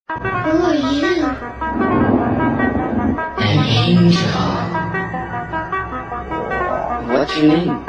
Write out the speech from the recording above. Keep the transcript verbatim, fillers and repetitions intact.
Who are you? An angel. What's your name?